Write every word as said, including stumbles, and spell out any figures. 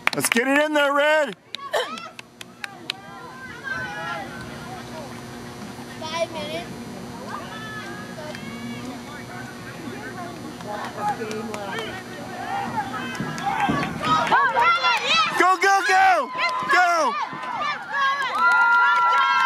Let's get it in there, Red. Five minutes.